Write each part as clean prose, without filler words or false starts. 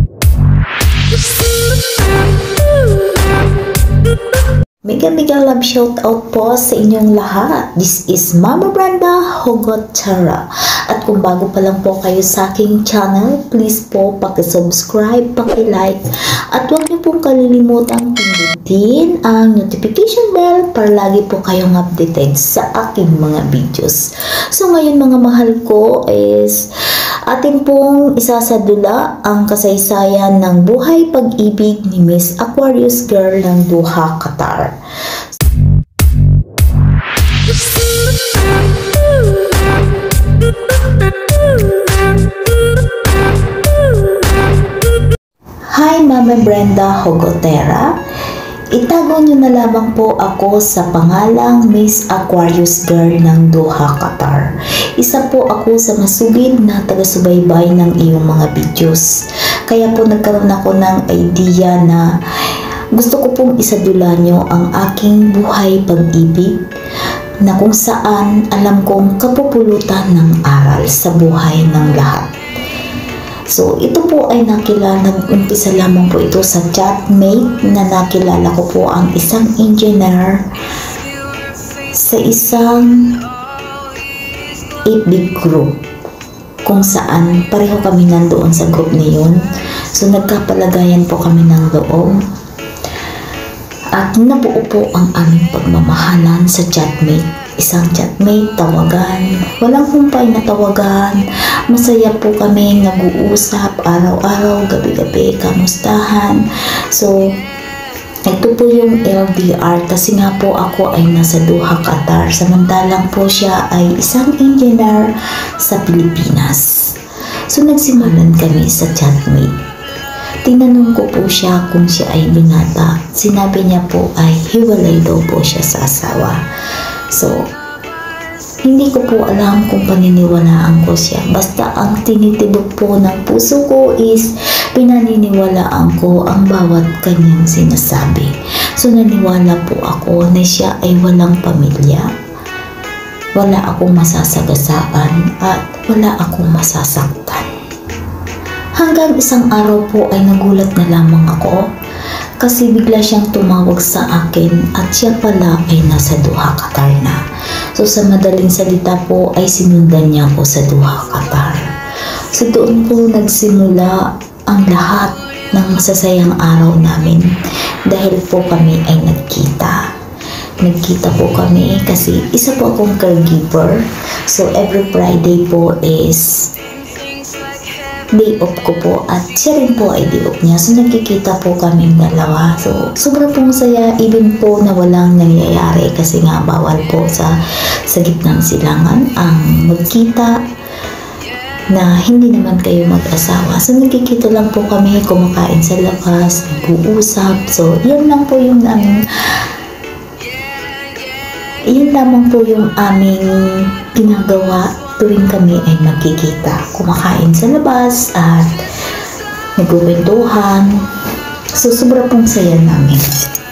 Mega love shout out po sa inyong lahat. This is Mama Brenda Hugot Tara. At kung bago pa lang po kayo sa aking channel, please po paki-subscribe, paki-like, at huwag niyo pong kalilimutang pindutin ang notification bell para lagi po kayong updated sa aking mga videos. So ngayon mga mahal ko is atin pong isasadula ang kasaysayan ng buhay pag-ibig ni Miss Aquarius Girl ng Doha, Qatar. Hi Mama Brenda Hogotera, itago niyo na lamang po ako sa pangalang Miss Aquarius Girl ng Doha, Qatar. Isa po ako sa masugid na taga-subaybay ng iyong mga videos. Kaya po nagkaroon ako ng idea na gusto ko pong isadula niyo ang aking buhay pag-ibig na kung saan alam kong kapupulutan ng aral sa buhay ng lahat. So, ito po ay umpisa lamang po ito sa chatmate na nakilala ko po ang isang engineer sa isang 8-big group kung saan pareho kami nandoon sa group na yun. So, nagkapalagayan po kami ng loob. At nabuo po ang aming pagmamahalan sa chatmate. Isang chatmate, tawagan, walang humpay na tawagan. Masaya po kami, nag-uusap araw-araw, gabi-gabi, kamustahan. So, ito po yung LDR kasi nga po ako ay nasa Doha, Qatar. Samantalang po siya ay isang engineer sa Pilipinas. So, nagsimulan kami sa chatmate. Tinanong ko po siya kung siya ay binata. Sinabi niya po ay hiwalay daw po siya sa asawa. So, hindi ko po alam kung paniniwalaan ko siya. Basta ang tinitibok po ng puso ko is pinaniniwalaan ko ang bawat kanyang sinasabi. So, naniwala po ako na siya ay walang pamilya. Wala akong masasagasaan at wala akong masasaktan. Hanggang isang araw po ay nagulat na lamang ako kasi bigla siyang tumawag sa akin at siya pala ay nasa Doha, Qatar na. So sa madaling salita po ay sinundan niya ako sa Doha, Qatar. So doon po nagsimula ang lahat ng masasayang araw namin dahil po kami ay nagkita. Nagkita po kami kasi isa po akong caregiver. So every Friday po is day off ko po at siya rin po ay day off niya. So nagkikita po kaming dalawa. So sobrang pong saya even po na walang nangyayari kasi nga bawal po sa gitnang silangan ang magkita na hindi naman kayo mag-asawa. So nagkikita lang po kami, kumakain sa labas, nag-uusap. So yan lang po yung lamang po yung aming ginagawa tuwing kami ay magkikita. Kumakain sa labas at nagkukwentuhan. So, sobra pong saya namin.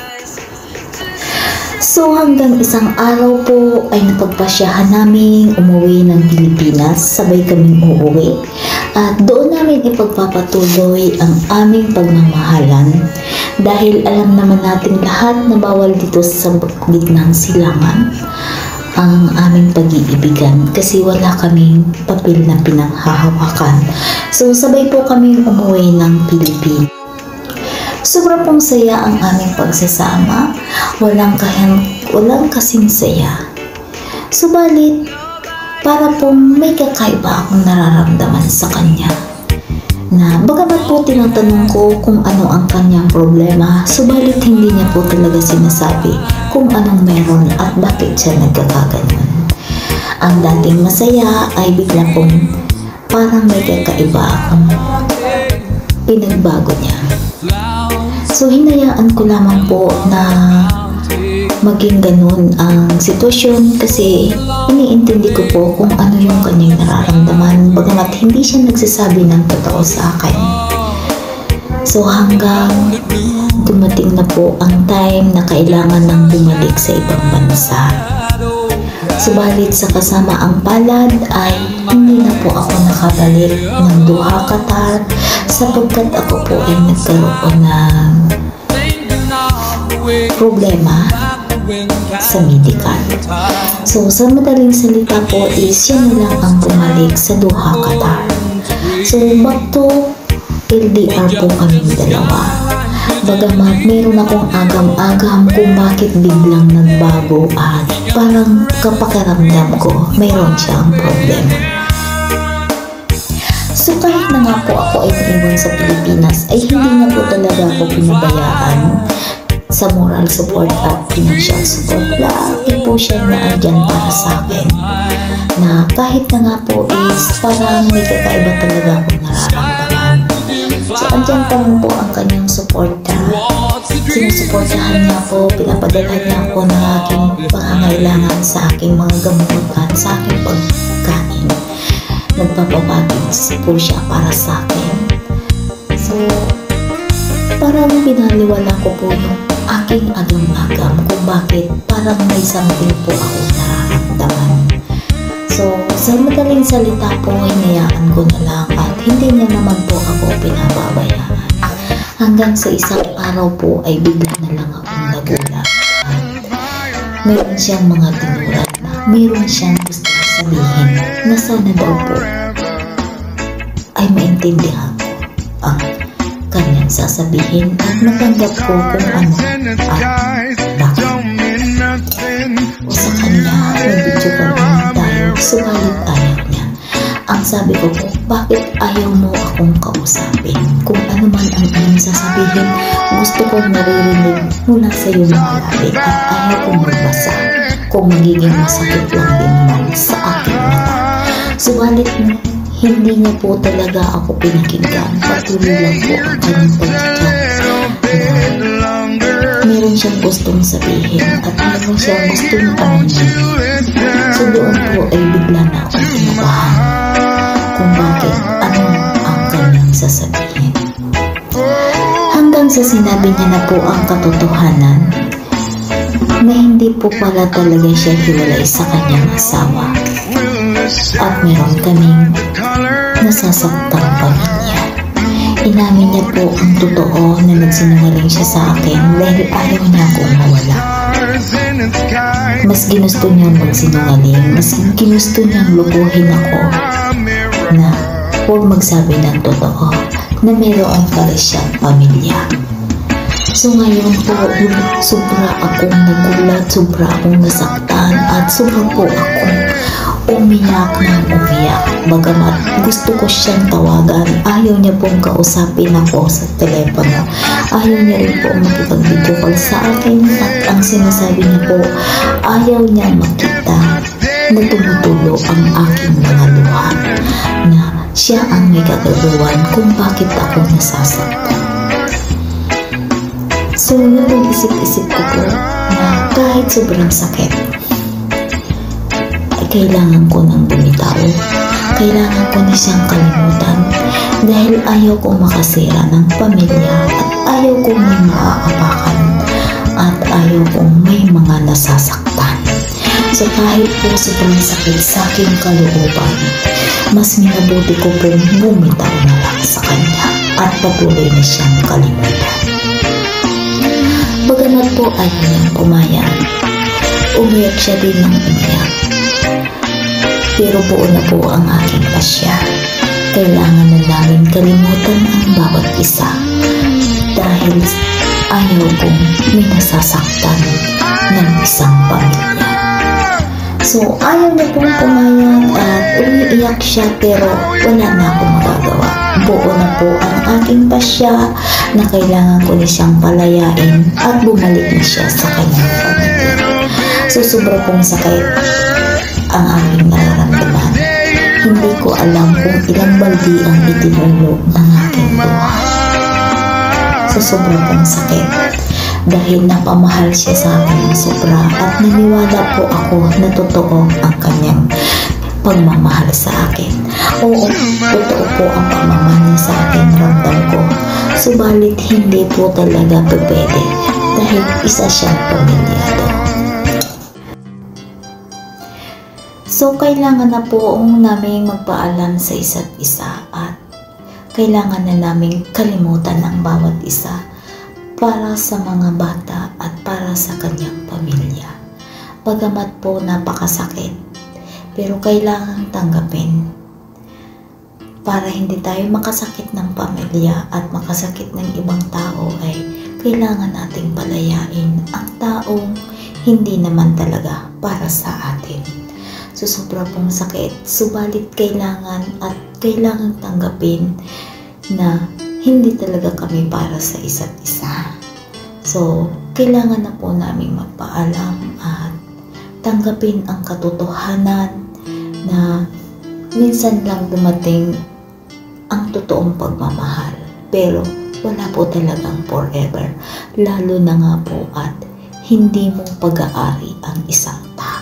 So, hanggang isang araw po ay napagpasyahan namin umuwi ng Pilipinas. Sabay kaming uuwi. At doon namin ipagpapatuloy ang aming pagmamahalan. Dahil alam naman natin lahat na bawal dito sa gitnang silangan ang aming pag-iibigan kasi wala kaming papel na pinanghahawakan. So, sabay po kaming umuwi ng Pilipinas. Sobrang pong saya ang aming pagsasama. Walang kasing saya. Subalit, para pong may kakaiba akong nararamdaman sa kanya. Na bagamat po tinatanong ko kung ano ang kanyang problema, subalit hindi niya po talaga sinasabi kung anong meron at bakit siya nagkakaganon. Ang dating masaya ay bigla pong parang may kakaiba akong pinagbago niya. So hinayaan ko lamang po na maging ganun ang sitwasyon kasi iniintindi ko po kung ano yung kanyang nararamdaman bagamat hindi siya nagsasabi ng totoo sa akin. So hanggang dumating na po ang time na kailangan nang bumalik sa ibang bansa. Subalit sa kasamaang palad ay hindi na po ako nakabalik ng Doha, Qatar sapagkat ako po ay nagkaroon ng problema sa medical. So sa madaling salita po is yan na lang ang bumalik sa Doha, Qatar. So back to LDR po kaming dalawa. Bagamat meron akong agam-agam kung bakit biglang nagbago at parang kapakiramdam ko mayroon siyang problema. So kahit na nga po ako ay naiwan sa Pilipinas ay hindi na po talaga ako pinabayaan sa moral support at financial support. Lagi po siya na andyan para sa akin. Na kahit na nga po is parang may kakaiba talaga akong nararamdaman. So andyan pa rin po ang kanyang suporta. Sinusuportahan niya po, pinapadalhan niya ako ng aking pangangailangan sa aking mga gamot at sa aking pagkain. Nagpapapagins po siya para sa akin. So parang binaliwala ko po yung aking agam-agam kung bakit parang may something po ako nararamdaman. So sa madaling salita po, hinayaan ko na lang at hindi niya naman po ako pinababayaan. Hanggang sa isang araw po ay bigla na lang akong nagulat at meron siyang mga tinuran na meron siyang gusto sabihin na sana daw po ay maintindihan ko ang kanyang sasabihin at matanggap ko kung ano at bakit. O sa kanya, nag-video call naman tayo, subalit ayaw niya. Ang sabi ko po, bakit ayaw mo akong kausapin? Kung ano man ang iyong sasabihin, gusto kong naririnig mula sa iyo mga labi at ayaw kong magbasa kung magiging masakit lang din naman sa aking mata. Subalit hindi niya po talaga ako pinakinggan. Patuloy lang po ang kanyang pagkakak na meron siyang gustong sabihin at meron siyang gustong aminin. So doon po ay bigla na akong kinabahan kung bakit ano ang kanyang sasabihin. Hanggang sa sinabi niya na po ang katotohanan na hindi po pala talaga siya hiwalay sa kanyang asawa at meron kaming nasasaktang pamilya. Inamin niya po ang totoo na nagsinungaling siya sa akin dahil ayaw niya akong mawala. Mas ginusto niyang magsinungaling, mas ginusto niyang lubuhin ako na huwag magsabi ng totoo na meron pala siyang pamilya. So ngayon po, sobra akong nagulat, sobra akong nasaktan at sobra po akong umiyak ng umiyak. Bagamat gusto ko siyang tawagan, ayaw niya pong kausapin ako sa telepono. Ayaw niya rin po makipag-video call sa akin at ang sinasabi niya po, ayaw niya makita na tumutulo ang aking mga luha na siya ang may kagagawan kung bakit ako nasasaktan. So napag-isip-isip ko po na kahit sobrang sakit ay kailangan ko nang bumitaw. Kailangan ko na siyang kalimutan dahil ayaw kong makasira ng pamilya at ayaw kong may maaapakan at ayaw kong may mga nasasaktan. So kahit po sobrang sakit sa aking kalooban, mas minabuti ko pong bumitaw na lang sa kanya at patuloy na siyang kalimutan. Bagamat po ayaw niyang pumayag, umiyak siya din ng umiyak. Pero buo na po ang aking pasya. Kailangan na namin kalimutan ang bawat isa dahil ayaw kong may nasasaktan ng isang pamilya. So ayaw niya pong pumayag at umiiyak siya pero wala na akong magagawa. Buo na po ang aking pasya na kailangan ko na siyang palayain at bumalik na siya sa kanyang pamilya. So sobra pong sakit ang aking nararamdaman. Hindi ko alam kung ilang baldi ang itinulog ng aking luha. So sobra pong sakit dahil napamahal siya sa akin ng sobra at naniwala po ako na totoo ang kanyang pagmamahal sa akin. Oo, totoo po ang pagmamahal niya sa akin, ramdam ko. Subalit hindi po talaga pwede dahil isa siyang pamilyado. So, kailangan na po namin magpaalam sa isa't isa at kailangan na namin kalimutan ang bawat isa para sa mga bata at para sa kanyang pamilya. Bagamat po napakasakit, pero kailangan tanggapin para hindi tayo makasakit ng pamilya at makasakit ng ibang tao ay kailangan nating palayain ang taong hindi naman talaga para sa atin. So, sobra pong sakit, subalit kailangan at kailangan tanggapin na hindi talaga kami para sa isa't isa. So, kailangan na po namin magpaalam at tanggapin ang katotohanan na minsan lang dumating ang totoong pagmamahal. Pero wala po talagang forever, lalo na nga po at hindi mo pag-aari ang isang tao.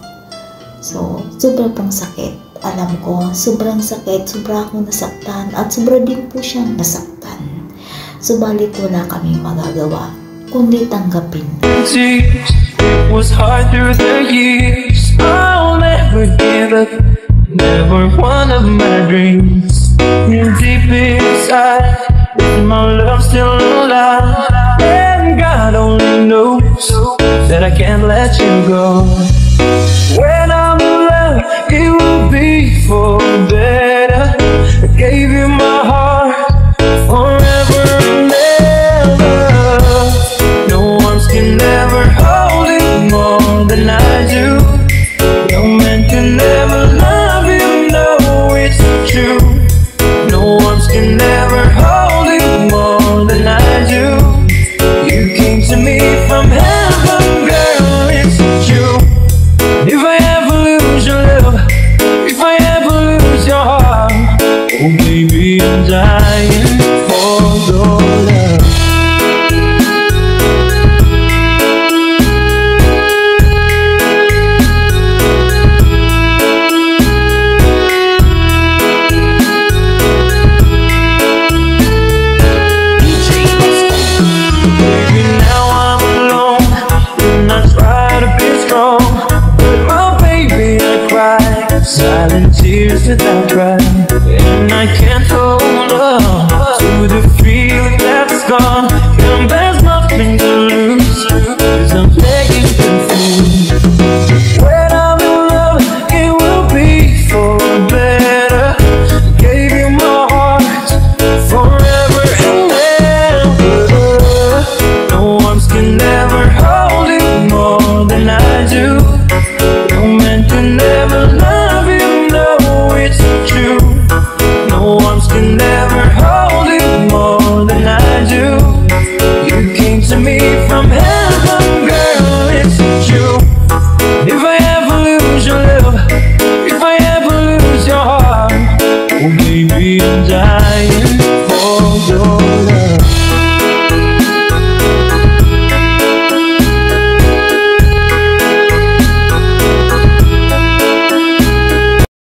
So, sobra pong sakit. Alam ko, sobrang sakit, sobra akong nasaktan at sobra din po siyang nasaktan. Subalit wala kaming magagawa, kundi tanggapin. It was hard through the years. I'll never give up, never one of my dreams. And deep inside, my love still alive. And God only knows that I can't let you go. When I'm in love, it will be for better. I gave you my heart forever and ever. No one can ever hold you more than I do. No man can ever love you, no, it's true. No one can ever hold you more than I do. You came to me from heaven, girl, it's true. If I ever lose your love, if I ever lose your heart, oh baby, I'm dying for your love. Baby, now I'm alone, and I try to be strong. Silent tears without crying, and I can't hold